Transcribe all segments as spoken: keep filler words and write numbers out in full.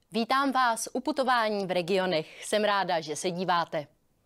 Vítám vás u putování v regionech. Jsem ráda, že se díváte.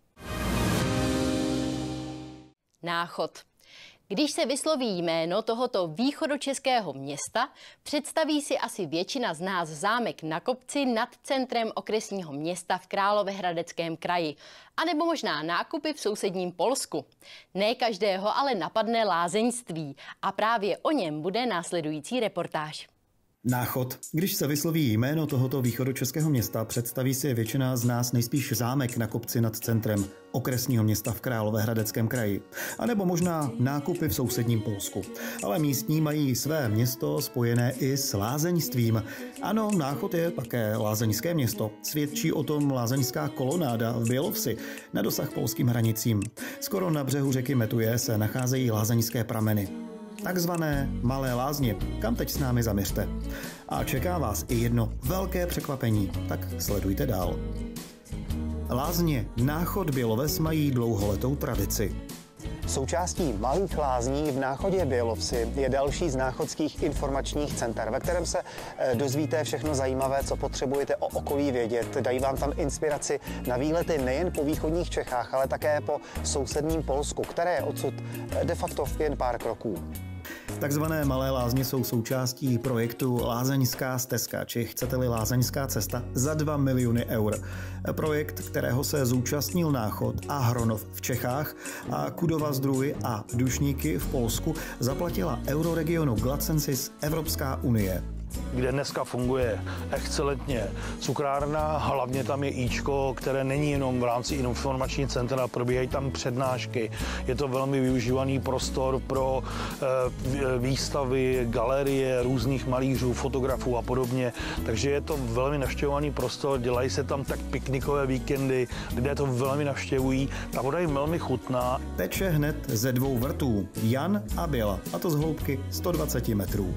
Náchod. Když se vysloví jméno tohoto východočeského města, představí si asi většina z nás zámek na kopci nad centrem okresního města v Královéhradeckém kraji, anebo možná nákupy v sousedním Polsku. Ne každého ale napadne lázeňství a právě o něm bude následující reportáž. Náchod. Když se vysloví jméno tohoto východočeského města, představí si většina z nás nejspíš zámek na kopci nad centrem okresního města v Královéhradeckém kraji. A nebo možná nákupy v sousedním Polsku. Ale místní mají své město spojené i s lázeňstvím. Ano, Náchod je také lázeňské město. Svědčí o tom lázeňská kolonáda v Bělovsi na dosah polským hranicím. Skoro na břehu řeky Metuje se nacházejí lázeňské prameny. Takzvané malé lázně, kam teď s námi zaměřte. A čeká vás i jedno velké překvapení, tak sledujte dál. Lázně Náchod Běloves mají dlouholetou tradici. Součástí malých lázní v Náchodě Bělovsi je další z náchodských informačních center, ve kterém se dozvíte všechno zajímavé, co potřebujete o okolí vědět. Dají vám tam inspiraci na výlety nejen po východních Čechách, ale také po sousedním Polsku, které je odsud de facto jen pár kroků. Takzvané malé lázně jsou součástí projektu Lázeňská stezka, či chcete-li Lázeňská cesta za dva miliony eur. Projekt, kterého se zúčastnil Náchod a Hronov v Čechách a Kudova Zdruj a Dušníky v Polsku zaplatila Euroregionu Glacensis Evropská unie. Kde dneska funguje excelentně cukrárna, hlavně tam je íčko, které není jenom v rámci informační centra, probíhají tam přednášky. Je to velmi využívaný prostor pro e, výstavy, galerie různých malířů, fotografů a podobně. Takže je to velmi navštěvovaný prostor, dělají se tam tak piknikové víkendy, lidé to velmi navštěvují. Ta voda je velmi chutná. Teče hned ze dvou vrtů, Jan a Běla, a to z hloubky sto dvacet metrů.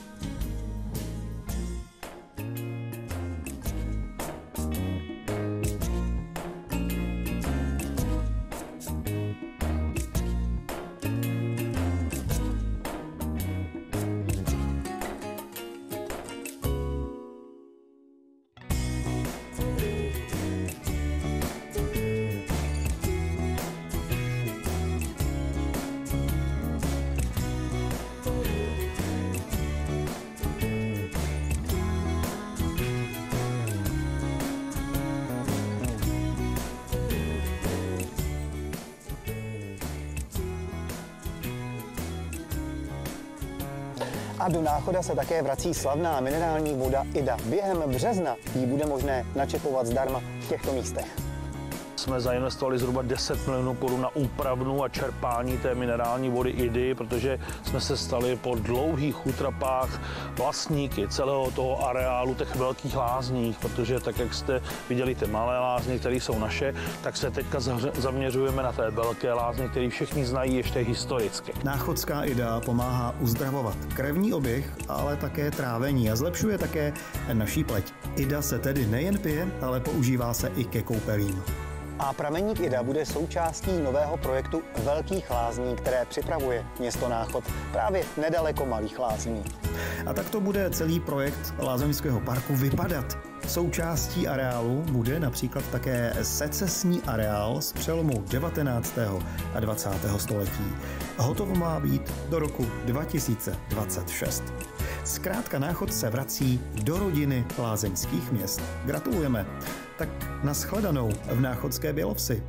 A do Náchoda se také vrací slavná minerální voda Ida. Během března ji bude možné načepovat zdarma v těchto místech. Jsme zainvestovali zhruba deset milionů korun na úpravnu a čerpání té minerální vody Idy, protože jsme se stali po dlouhých útrapách vlastníky celého toho areálu těch velkých lázních, protože tak, jak jste viděli ty malé lázně, které jsou naše, tak se teďka zaměřujeme na té velké lázně, které všichni znají ještě historicky. Náchodská Ida pomáhá uzdravovat krevní oběh, ale také trávení a zlepšuje také naší pleť. Ida se tedy nejen pije, ale používá se i ke koupelím. A prameník Ida bude součástí nového projektu Velkých lázní, které připravuje město Náchod právě nedaleko Malých lázní. A tak to bude celý projekt lázeňského parku vypadat. Součástí areálu bude například také secesní areál z přelomu devatenáctého a dvacátého století. Hotovo má být do roku dva tisíce dvacet šest. Zkrátka Náchod se vrací do rodiny lázeňských měst. Gratulujeme. Tak nashledanou v náchodské Bělovsi.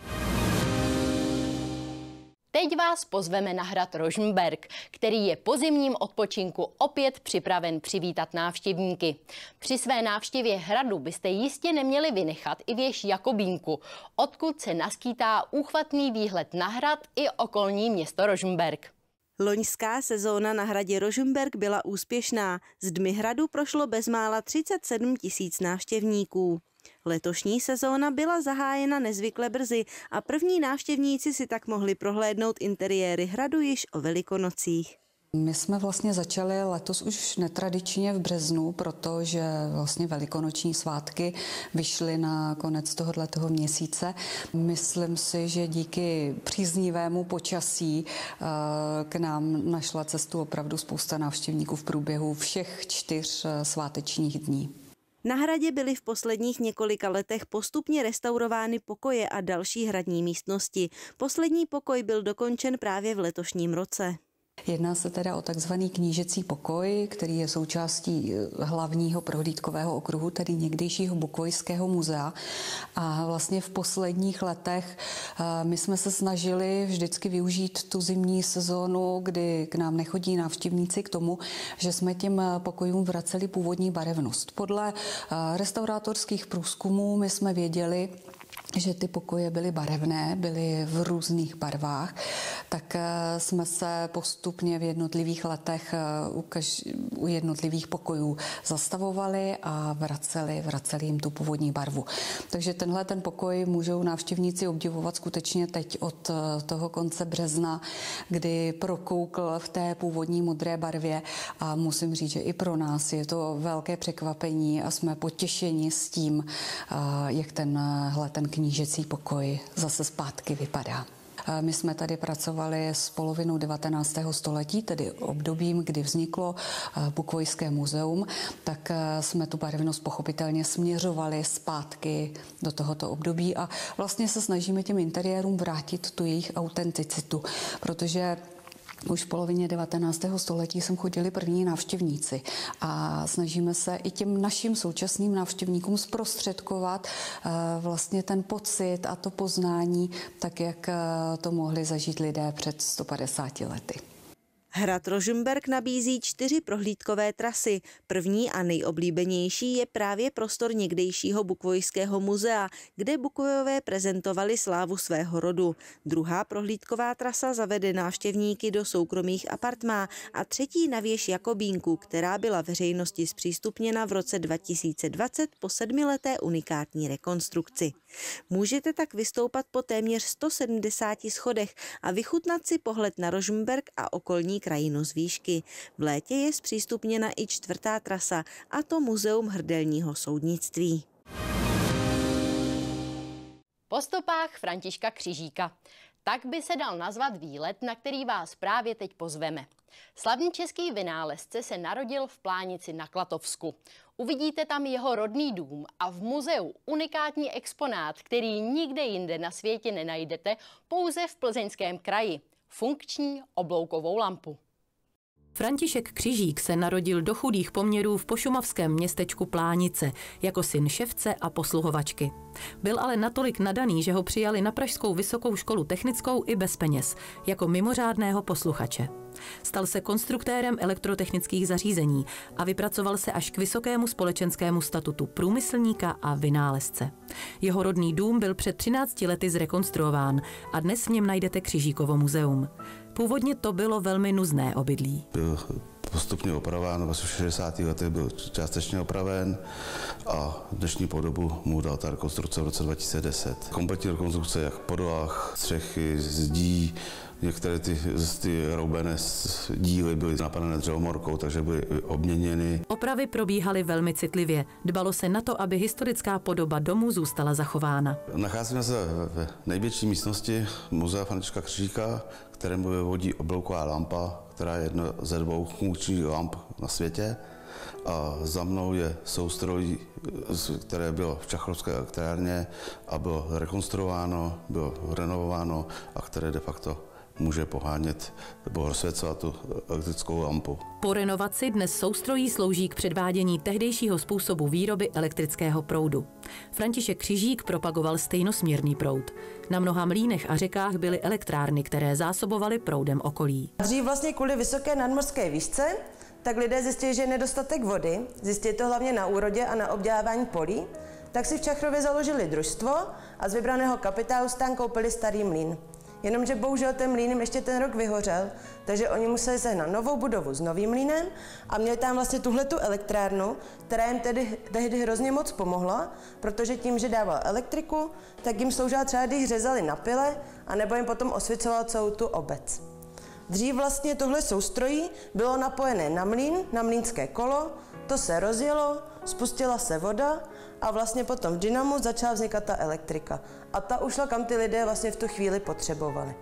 Teď vás pozveme na hrad Rožmberk, který je po zimním odpočinku opět připraven přivítat návštěvníky. Při své návštěvě hradu byste jistě neměli vynechat i věž Jakobínku, odkud se naskýtá úchvatný výhled na hrad i okolní město Rožmberk. Loňská sezóna na hradě Rožmberk byla úspěšná. Z dmy hradu prošlo bezmála třicet sedm tisíc návštěvníků. Letošní sezóna byla zahájena nezvykle brzy a první návštěvníci si tak mohli prohlédnout interiéry hradu již o Velikonocích. My jsme vlastně začali letos už netradičně v březnu, protože vlastně velikonoční svátky vyšly na konec tohoto měsíce. Myslím si, že díky příznivému počasí k nám našla cestu opravdu spousta návštěvníků v průběhu všech čtyř svátečních dní. Na hradě byly v posledních několika letech postupně restaurovány pokoje a další hradní místnosti. Poslední pokoj byl dokončen právě v letošním roce. Jedná se teda o takzvaný knížecí pokoj, který je součástí hlavního prohlídkového okruhu, tedy někdejšího Bukojského muzea. A vlastně v posledních letech my jsme se snažili vždycky využít tu zimní sezónu, kdy k nám nechodí návštěvníci, k tomu, že jsme těm pokojům vraceli původní barevnost. Podle restaurátorských průzkumů my jsme věděli, že ty pokoje byly barevné, byly v různých barvách, tak jsme se postupně v jednotlivých letech u, kaž, u jednotlivých pokojů zastavovali a vraceli, vraceli jim tu původní barvu. Takže tenhle ten pokoj můžou návštěvníci obdivovat skutečně teď od toho konce března, kdy prokoukl v té původní modré barvě a musím říct, že i pro nás je to velké překvapení a jsme potěšeni s tím, jak tenhle ten knížecí pokoj zase zpátky vypadá. My jsme tady pracovali s polovinou devatenáctého století, tedy obdobím, kdy vzniklo Bukojské muzeum, tak jsme tu barevnost pochopitelně směřovali zpátky do tohoto období a vlastně se snažíme těm interiérům vrátit tu jejich autenticitu, protože už v polovině devatenáctého století sem chodili první návštěvníci a snažíme se i těm našim současným návštěvníkům zprostředkovat vlastně ten pocit a to poznání, tak jak to mohli zažít lidé před sto padesáti lety. Hrad Rožmberk nabízí čtyři prohlídkové trasy. První a nejoblíbenější je právě prostor někdejšího Bukojského muzea, kde Bukojové prezentovali slávu svého rodu. Druhá prohlídková trasa zavede návštěvníky do soukromých apartmá a třetí na věž Jakobínku, která byla veřejnosti zpřístupněna v roce dva tisíce dvacet po sedmileté unikátní rekonstrukci. Můžete tak vystoupat po téměř sto sedmdesáti schodech a vychutnat si pohled na Rožmberk a okolní krajinu z výšky. V létě je zpřístupněna i čtvrtá trasa, a to Muzeum hrdelního soudnictví. Po stopách Františka Křižíka. Tak by se dal nazvat výlet, na který vás právě teď pozveme. Slavný český vynálezce se narodil v Plánici na Klatovsku. Uvidíte tam jeho rodný dům a v muzeu unikátní exponát, který nikde jinde na světě nenajdete, pouze v Plzeňském kraji. Funkční obloukovou lampu. František Křižík se narodil do chudých poměrů v pošumavském městečku Plánice jako syn ševce a posluhovačky. Byl ale natolik nadaný, že ho přijali na Pražskou vysokou školu technickou i bez peněz, jako mimořádného posluchače. Stal se konstruktérem elektrotechnických zařízení a vypracoval se až k vysokému společenskému statutu průmyslníka a vynálezce. Jeho rodný dům byl před třinácti lety zrekonstruován a dnes v něm najdete Křižíkovo muzeum. Původně to bylo velmi nuzné obydlí. Byl postupně opraván, v šedesátých letech byl částečně opraven a dnešní podobu mu dal ta rekonstrukce v roce dva tisíce deset. Kompletní rekonstrukce jak podlah, střechy, zdí, některé ty, ty roubené díly byly napadené dřevomorkou, takže byly obměněny. Opravy probíhaly velmi citlivě. Dbalo se na to, aby historická podoba domu zůstala zachována. Nacházíme se v největší místnosti muzea Františka Křižíka, kterému vyvodí oblouková lampa, která je jedna ze dvou funkčních lamp na světě. A za mnou je soustroj, které bylo v Čachrovské elektrárně a bylo rekonstruováno, bylo renovováno a které de facto může pohánět nebo rozsvěcovat tu elektrickou lampu. Po renovaci dnes soustrojí slouží k předvádění tehdejšího způsobu výroby elektrického proudu. František Křižík propagoval stejnosměrný proud. Na mnoha mlýnech a řekách byly elektrárny, které zásobovaly proudem okolí. Dřív vlastně kvůli vysoké nadmořské výšce, tak lidé zjistili, že je nedostatek vody, zjistili to hlavně na úrodě a na obdělávání polí, tak si v Čachrově založili družstvo a z vybraného kapitálu tam koupili starý mlýn. Jenomže bohužel ten mlýn ještě ten rok vyhořel, takže oni museli sehnat novou budovu s novým mlýnem a měli tam vlastně tuhletu elektrárnu, která jim tedy tehdy hrozně moc pomohla, protože tím, že dával elektriku, tak jim sloužila třeba, když řezali na pile, anebo jim potom osvěcoval celou tu obec. Dřív vlastně tohle soustrojí bylo napojené na mlýn, na mlýnské kolo, to se rozjelo, spustila se voda a vlastně potom v dynamu začala vznikat ta elektrika. A ta ušla, kam ty lidé vlastně v tu chvíli potřebovali.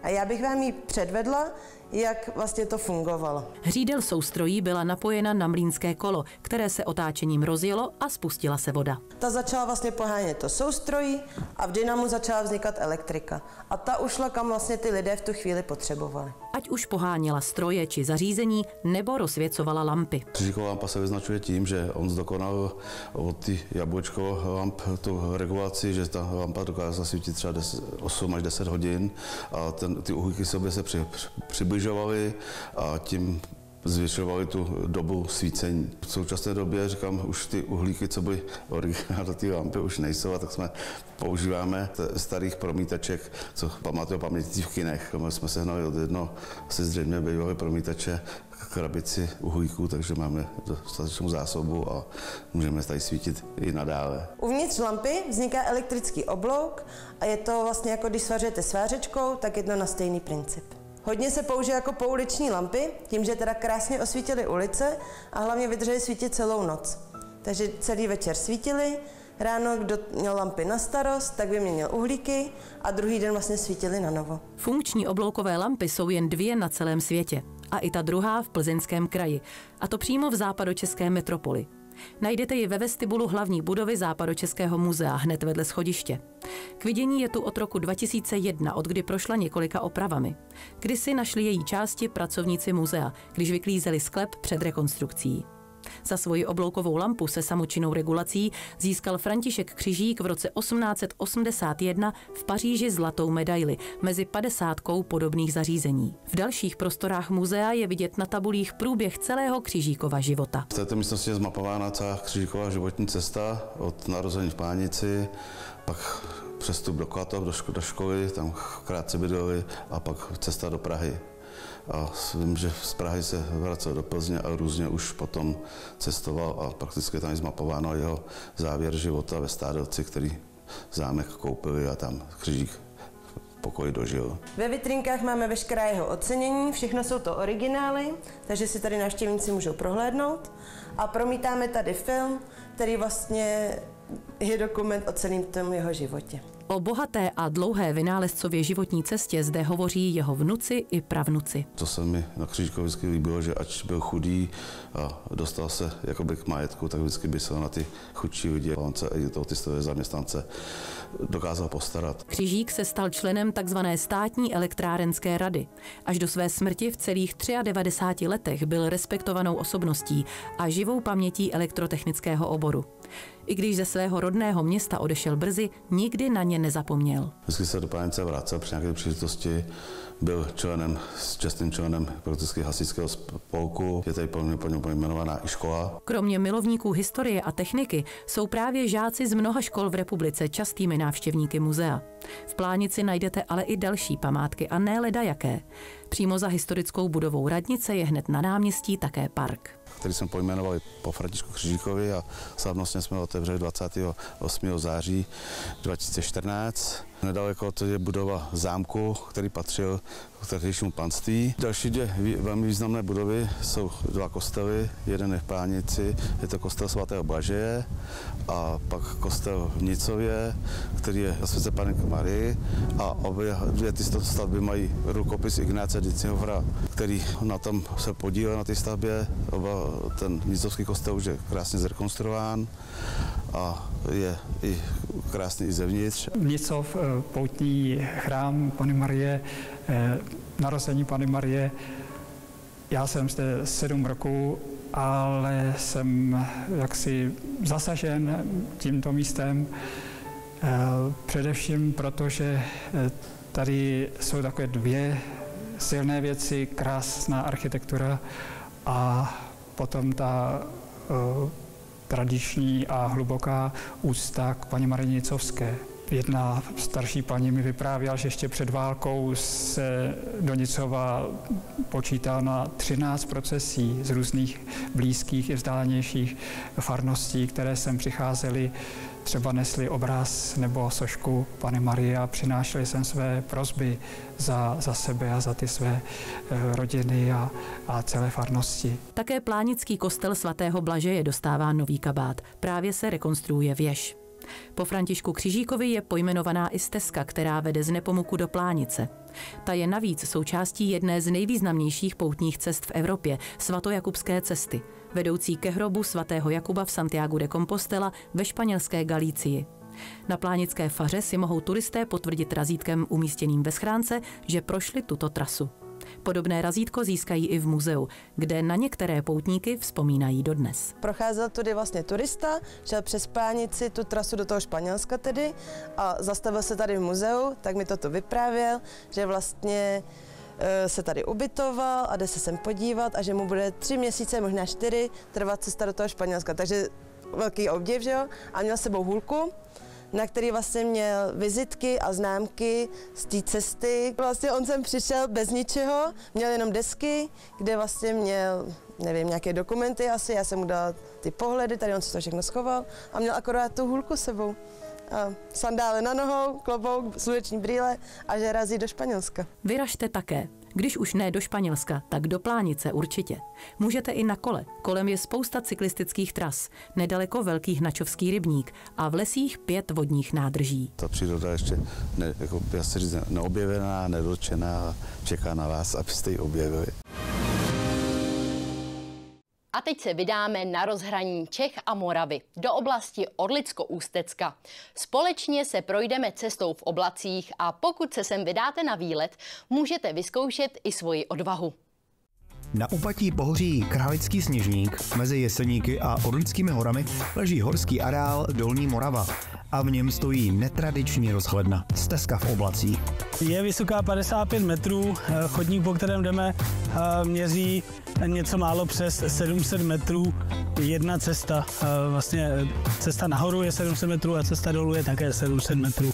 a já bych vám ji předvedla, jak vlastně to fungovalo. Hřídel soustrojí byla napojena na mlýnské kolo, které se otáčením rozjelo a spustila se voda. Ta začala vlastně pohánět to soustrojí a v dynamu začala vznikat elektrika. A ta ušla, kam vlastně ty lidé v tu chvíli potřebovali. Ať už poháněla stroje či zařízení, nebo rozsvěcovala lampy. Křížíková lampa se vyznačuje tím, že on zdokonal od ty jablečko lamp tu regulaci, že ta lampa dokáže zasvítit třeba osm až deset hodin a ten, ty uhlíky sobě se při, přibližovaly a tím zvyšovali tu dobu svícení. V současné době, říkám, už ty uhlíky, co byly originální ty lampy, už nejsou, a tak jsme používáme starých promítaček, co pamatuju paměti v kinech. My jsme sehnali od jednoho asi zřejmě bývalé promítače krabici uhlíků, takže máme dostatečnou zásobu a můžeme tady svítit i nadále. Uvnitř lampy vzniká elektrický oblouk a je to vlastně jako když svařujete svářečkou, tak je to na stejný princip. Hodně se použije jako pouliční lampy, tím, že teda krásně osvítily ulice a hlavně vydržely svítit celou noc. Takže celý večer svítili, ráno, kdo měl lampy na starost, tak vyměnil uhlíky a druhý den vlastně svítili na novo. Funkční obloukové lampy jsou jen dvě na celém světě. A i ta druhá v Plzeňském kraji. A to přímo v západočeské metropoli. Najdete ji ve vestibulu hlavní budovy Západočeského muzea hned vedle schodiště. K vidění je tu od roku dva tisíce jedna, od kdy prošla několika opravami. Kdysi našli její části pracovníci muzea, když vyklízeli sklep před rekonstrukcí. Za svoji obloukovou lampu se samočinnou regulací získal František Křižík v roce osmnáct set osmdesát jedna v Paříži zlatou medaili mezi padesátkou podobných zařízení. V dalších prostorách muzea je vidět na tabulích průběh celého Křižíkova života. V této místnosti je zmapována celá Křižíkova životní cesta od narození v Plánici, pak přestup do Klatov, do, ško- do školy, tam krátce bydleli a pak cesta do Prahy. A vím, že z Prahy se vracel do Plzně a různě už potom cestoval a prakticky tam je zmapováno jeho závěr života ve Stádovci, který zámek koupili a tam Křižík v pokoji dožil. Ve vitrinkách máme veškerá jeho ocenění, všechno jsou to originály, takže si tady návštěvníci můžou prohlédnout. A promítáme tady film, který vlastně je dokument o celém tom jeho životě. O bohaté a dlouhé vynálezcově životní cestě zde hovoří jeho vnuci i pravnuci. To se mi na Křižíkovi vždycky líbilo, že ač byl chudý a dostal se jakoby k majetku, tak vždycky by se na ty chudší lidi, on se i autistové zaměstnance dokázal postarat. Křižík se stal členem tzv. Státní elektrárenské rady. Až do své smrti v celých devadesát tři letech byl respektovanou osobností a živou pamětí elektrotechnického oboru. I když ze svého rodného města odešel brzy, nikdy na ně nezapomněl. Vždycky se do Plánice vracel při nějaké příležitosti, byl členem, čestným členem prakticky hasičského spolku, je tady po něm pojmenovaná i škola. Kromě milovníků historie a techniky jsou právě žáci z mnoha škol v republice častými návštěvníky muzea. V Plánici najdete ale i další památky a ne ledajaké. Přímo za historickou budovou radnice je hned na náměstí také park, který jsme pojmenovali po Františku Křižíkovi a slavnostně jsme otevřeli dvacátého osmého září dva tisíce čtrnáct. Nedaleko to je budova zámku, který patřil k tehdejšímu panství. Další dvě velmi významné budovy jsou dva kostely. Jeden je v Plánici, je to kostel svatého Blažeje a pak kostel v Nicově, který je zasvěcen Panně Marii. A obě dvě ty stavby mají rukopis Ignáce Ditzinghoffera, který na tom se podílel na té stavbě. Oba, ten nicovský kostel už je krásně zrekonstruován a je i krásný i zevnitř. Nicov, poutní chrám Panny Marie, narození Panny Marie. Já jsem zde sedm roků, ale jsem jaksi zasažen tímto místem, především proto, že tady jsou takové dvě silné věci, krásná architektura a potom ta uh, tradiční a hluboká úcta k paní Marii Nicovské. Jedna starší paní mi vyprávěla, že ještě před válkou se do Nicova počítá na třináct procesí z různých blízkých i vzdálenějších farností, které sem přicházely, třeba nesli obraz nebo sošku Panny Marie a přinášeli sem své prosby za, za sebe a za ty své rodiny a, a celé farnosti. Také plánický kostel svatého Blažeje dostává nový kabát. Právě se rekonstruuje věž. Po Františku Křižíkovi je pojmenovaná i stezka, která vede z Nepomuku do Plánice. Ta je navíc součástí jedné z nejvýznamnějších poutních cest v Evropě, svatojakubské cesty, vedoucí ke hrobu svatého Jakuba v Santiagu de Compostela ve španělské Galicii. Na plánické faře si mohou turisté potvrdit razítkem umístěným ve schránce, že prošli tuto trasu. Podobné razítko získají i v muzeu, kde na některé poutníky vzpomínají dodnes. Procházel tudy vlastně turista, šel přes Plánici, tu trasu do toho Španělska tedy a zastavil se tady v muzeu, tak mi toto vyprávěl, že vlastně e, se tady ubytoval a jde se sem podívat a že mu bude tři měsíce, možná čtyři, trvat cesta do toho Španělska. Takže velký obdiv, že jo? A měl s sebou hůlku, na který vlastně měl vizitky a známky z té cesty. Vlastně on sem přišel bez ničeho, měl jenom desky, kde vlastně měl, nevím, nějaké dokumenty asi, já jsem mu dal ty pohledy, tady on si to všechno schoval a měl akorát tu hůlku sebou. A sandále na nohou, klobouk, sluneční brýle a že razí do Španělska. Vyražte také. Když už ne do Španělska, tak do Plánice určitě. Můžete i na kole. Kolem je spousta cyklistických tras, nedaleko Velký Hnačovský rybník a v lesích pět vodních nádrží. Ta příroda ještě ne, jako, já se říct, neobjevená, nedotčená, čeká na vás, abyste ji objevili. A teď se vydáme na rozhraní Čech a Moravy, do oblasti Orlicko-Ústecka. Společně se projdeme cestou v oblacích a pokud se sem vydáte na výlet, můžete vyzkoušet i svoji odvahu. Na úpatí pohoří Králický Sněžník mezi Jeseníky a Orlickými horami leží horský areál Dolní Morava a v něm stojí netradiční rozhledna, stezka v oblacích. Je vysoká padesát pět metrů, chodník, po kterém jdeme, měří něco málo přes sedm set metrů, jedna cesta. Vlastně cesta nahoru je sedm set metrů a cesta dolů je také sedm set metrů.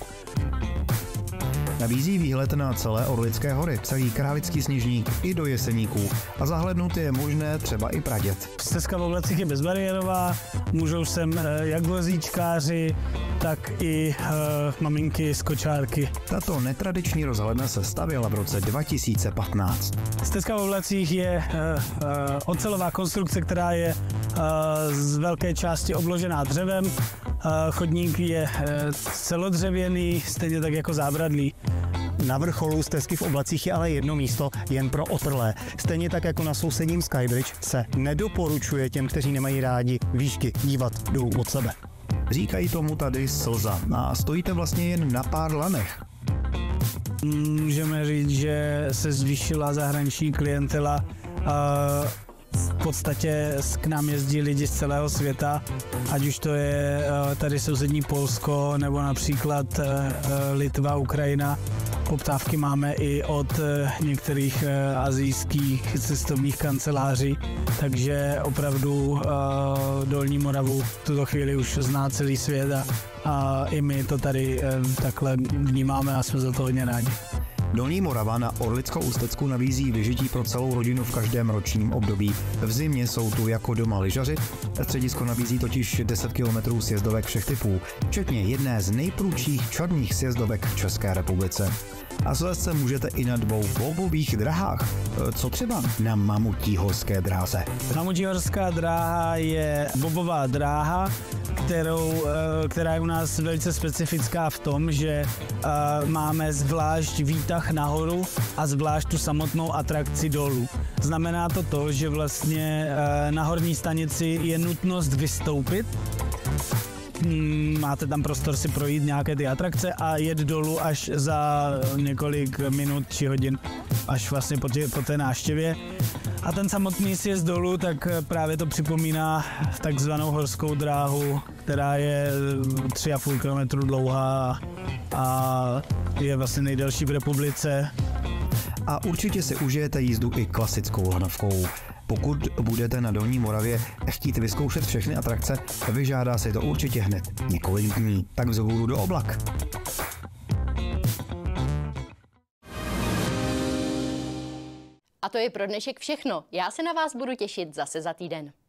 Nabízí výhled na celé Orlické hory, celý Králický Sněžník i do Jeseníků a zahlédnout je možné třeba i pradět. Stezka v oblacích je bezbariérová, můžou sem jak vozíčkáři, tak i uh, maminky z kočárky. Tato netradiční rozhledna se stavěla v roce dva tisíce patnáct. Stezka v oblacích je uh, uh, ocelová konstrukce, která je uh, z velké části obložená dřevem. Uh, chodník je uh, celodřevěný, stejně tak jako zábradlí. Na vrcholu stezky v oblacích je ale jedno místo jen pro otrlé. Stejně tak jako na sousedním Skybridge se nedoporučuje těm, kteří nemají rádi výšky, dívat dolů od sebe. Říkají tomu tady slza a stojíte vlastně jen na pár lanech. Můžeme říct, že se zvýšila zahraniční klientela. V podstatě k nám jezdí lidi z celého světa, ať už to je tady sousední Polsko nebo například Litva, Ukrajina. Poptávky máme i od některých asijských cestovních kanceláří, takže opravdu Dolní Moravu v tuto chvíli už zná celý svět a, a i my to tady takhle vnímáme a jsme za to hodně rádi. Dolní Morava na Orlicko-Ústecku nabízí vyžití pro celou rodinu v každém ročním období. V zimě jsou tu jako doma lyžaři, středisko nabízí totiž deset kilometrů sjezdovek všech typů, včetně jedné z nejprudších černých sjezdovek v České republice. A svést se můžete i na dvou bobových drahách. Co třeba na Mamutí horské dráze? Mamutí horská dráha je bobová dráha, kterou, která je u nás velice specifická v tom, že máme zvlášť výtah nahoru a zvlášť tu samotnou atrakci dolů. Znamená to to, že vlastně na horní stanici je nutnost vystoupit, máte tam prostor si projít nějaké ty atrakce a jet dolů až za několik minut či hodin, až vlastně po, tě, po té návštěvě. A ten samotný sjezd dolů, tak právě to připomíná takzvanou horskou dráhu, která je tři a půl kilometru dlouhá a je vlastně nejdelší v republice. A určitě si užijete jízdu i klasickou lanovkou. Pokud budete na Dolní Moravě chtít vyzkoušet všechny atrakce, vyžádá si to určitě hned několik dní. Tak vzhůru do oblak. A to je pro dnešek všechno. Já se na vás budu těšit zase za týden.